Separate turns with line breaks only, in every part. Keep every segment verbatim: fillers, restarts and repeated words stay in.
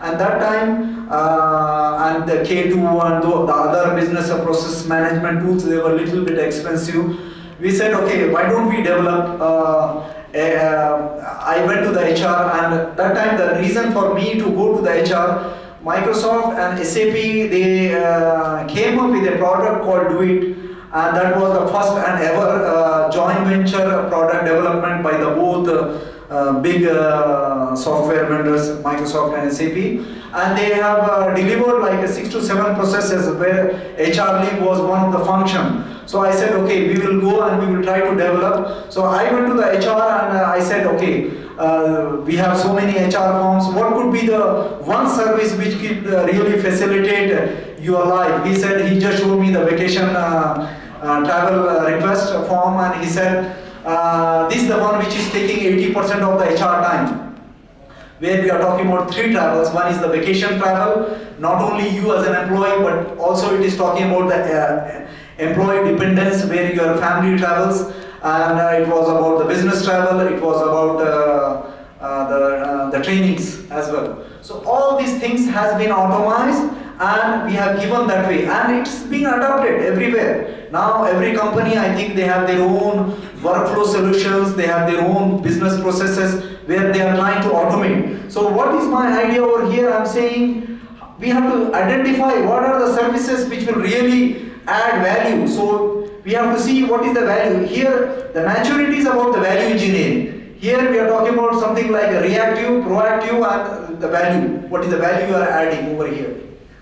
And that time, uh, and the K two and the other business process management tools, they were a little bit expensive. We said, okay, why don't we develop, uh, a, uh, I went to the H R, and that time the reason for me to go to the H R, Microsoft and S A P, they uh, came up with a product called DoIT, and that was the first and ever uh, joint venture product development by the both uh, uh, big uh, software vendors, Microsoft and S A P, and they have uh, delivered like a six to seven processes where H R leave was one of the function. So I said, okay, we will go and we will try to develop. So I went to the H R and uh, I said, okay, uh, we have so many H R forms. What could be the one service which could uh, really facilitate your life? He said, he just showed me the vacation uh, uh, travel uh, request form, and he said, uh, this is the one which is taking eighty percent of the H R time. Where we are talking about three travels. One is the vacation travel, not only you as an employee, but also it is talking about the uh, employee dependence, where your family travels, and uh, it was about the business travel, it was about uh, uh, the, uh, the trainings as well. So all these things has been automized, and we have given that way, and it's being adopted everywhere. Now every company, I think they have their own workflow solutions, they have their own business processes where they are trying to automate. So what is my idea over here? I'm saying we have to identify what are the services which will really add value. So we have to see what is the value. Here the maturity is about the value engineering. Here we are talking about something like a reactive, proactive, and the value. What is the value you are adding over here?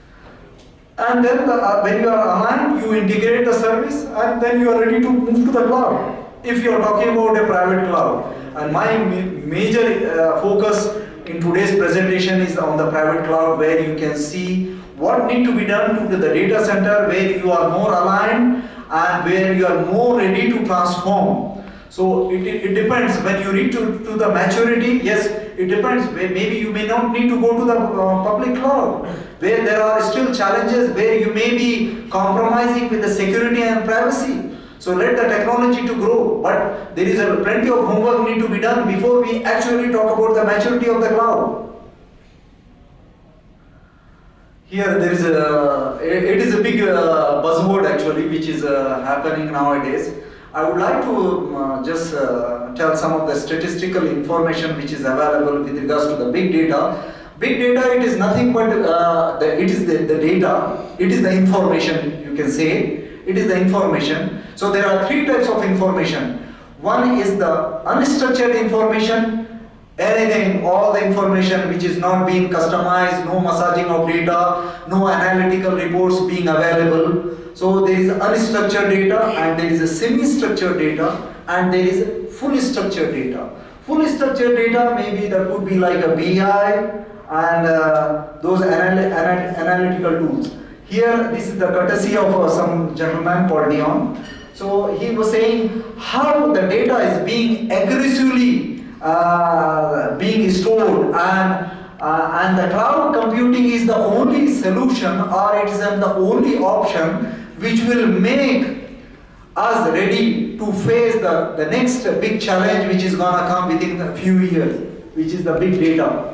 And then the, uh, when you are aligned, you integrate the service, and then you are ready to move to the cloud. If you are talking about a private cloud, and my ma major uh, focus in today's presentation is on the private cloud, where you can see what need to be done to the data center, where you are more aligned and where you are more ready to transform. So it, it, it depends. When you reach to, to the maturity, yes, it depends. Maybe you may not need to go to the uh, public cloud, where there are still challenges, where you may be compromising with the security and privacy. So let the technology to grow, but there is a plenty of homework need to be done before we actually talk about the maturity of the cloud. Here there is a, it is a big uh, buzzword actually, which is uh, happening nowadays. I would like to uh, just uh, tell some of the statistical information which is available with regards to the big data. Big data, it is nothing but, uh, the, it is the, the data, it is the information, you can say. It is the information. So there are three types of information. One is the unstructured information, anything, all the information which is not being customized, no massaging of data, no analytical reports being available. So there is unstructured data, and there is a semi-structured data, and there is fully structured data. Fully structured data, maybe that could be like a B I and uh, those anal anal analytical tools. Here, this is the courtesy of uh, some gentleman called Dion. So he was saying how the data is being aggressively uh, being stored, and uh, and the cloud computing is the only solution, or it is the only option which will make us ready to face the, the next big challenge which is gonna come within a few years, which is the big data.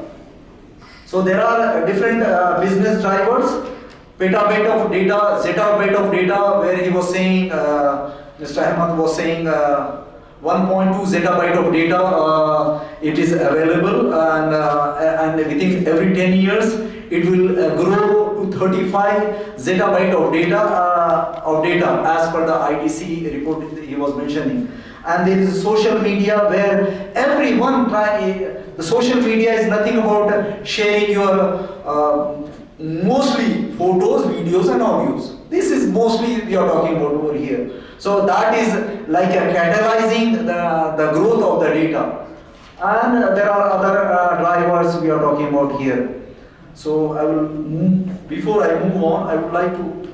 So there are different uh, business drivers. Petabyte of data, zettabyte of data, where he was saying, uh, Mister Ahmed was saying uh, one point two zettabyte of data, uh, it is available, and, uh, and within every ten years, it will uh, grow to thirty-five zettabyte of data, uh, of data as per the I D C report he was mentioning. And there is social media, where everyone try, the social media is nothing about sharing your uh, mostly photos, videos and audios. This is mostly we are talking about over here. So that is like a catalyzing the, the growth of the data. And uh, there are other uh, drivers we are talking about here. So I will move, before I move on, I would like to,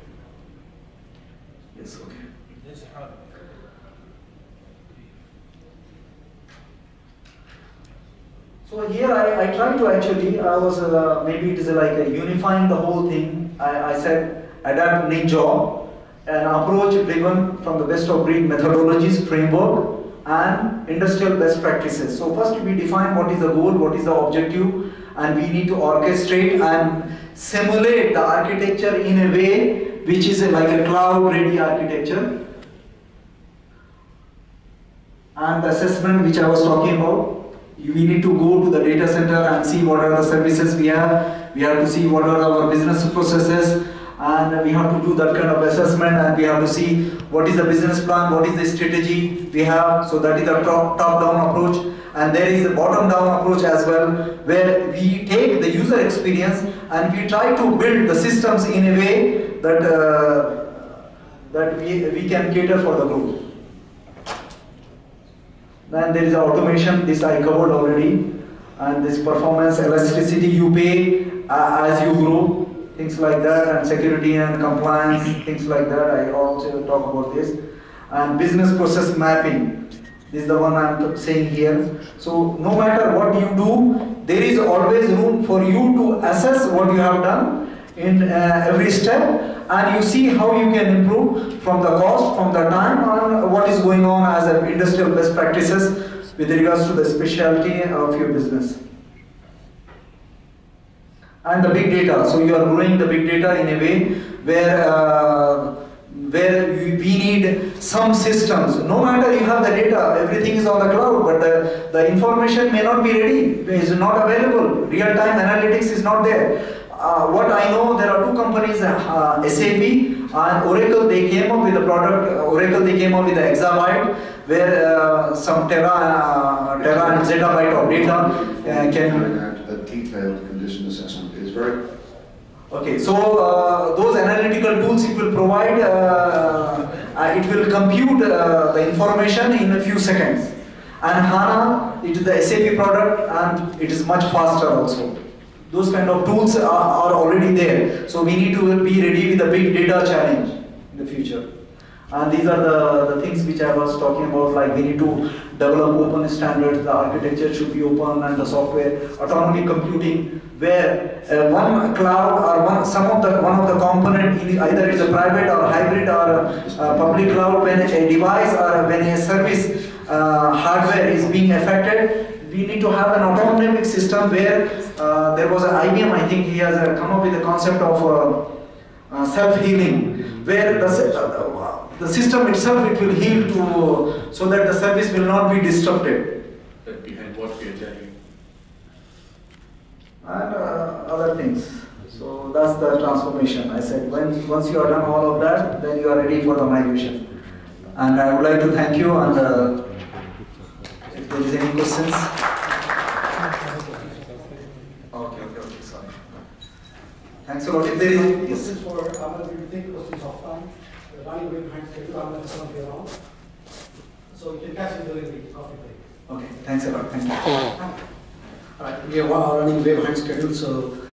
yes, okay. So here I, I try to actually, I was, uh, maybe it is like a unifying the whole thing. I, I said adapt Ninja, an approach driven from the best of breed methodologies, framework and industrial best practices. So first we define what is the goal, what is the objective, and we need to orchestrate and simulate the architecture in a way which is a, like a cloud-ready architecture. And the assessment which I was talking about, we need to go to the data center and see what are the services we have. We have to see what are our business processes, and we have to do that kind of assessment, and we have to see what is the business plan, what is the strategy we have. So that is the top, top-down approach. And there is the bottom-down approach as well, where we take the user experience and we try to build the systems in a way that, uh, that we, we can cater for the growth. Then there is automation, this I covered already, and this performance, elasticity you pay uh, as you grow, things like that, and security and compliance, things like that, I also talk about this. And business process mapping, this is the one I'm saying here. So no matter what you do, there is always room for you to assess what you have done in uh, every step, and you see how you can improve from the cost, from the time, and what is going on as an industrial best practices with regards to the specialty of your business. And the big data, so you are growing the big data in a way where uh, where we need some systems. No matter you have the data, everything is on the cloud, but the, the information may not be ready, is not available. Real-time analytics is not there. Uh, what I know, there are two companies, uh, S A P and Oracle, they came up with a product, uh, Oracle they came up with the Exabyte, where uh, some tera, uh, tera and zettabyte of data uh, can...
A detailed condition assessment is very...
Okay, so uh, those analytical tools it will provide, uh, uh, it will compute uh, the information in a few seconds. And HANA, it is the S A P product, and it is much faster also. Those kind of tools are, are already there. So we need to be ready with the big data challenge in the future. And these are the, the things which I was talking about, like we need to develop open standards, the architecture should be open, and the software, autonomy computing, where uh, one cloud or one, some of the, one of the component, either it's a private or hybrid or a public cloud, when a device or when a service uh, hardware is being affected, we need to have an autonomic system where uh, there was an I B M, I think he has uh, come up with the concept of uh, uh, self-healing, where the, uh, the system itself, it will heal to, so that the service will not be disrupted.
That behind what we are telling.
And uh, other things. So that's the transformation. I said, when once you are done all of that, then you are ready for the migration. And I would like to thank you, and uh, if there is any questions. Okay, okay, okay, sorry. Thanks a lot. If there is,
This is for, I'm going to take questions offline. The running way behind schedule, I'm going to come here around. So you can catch me during the coffee break.
Okay, thanks a lot. Thank you.
All right, we are running way behind schedule, so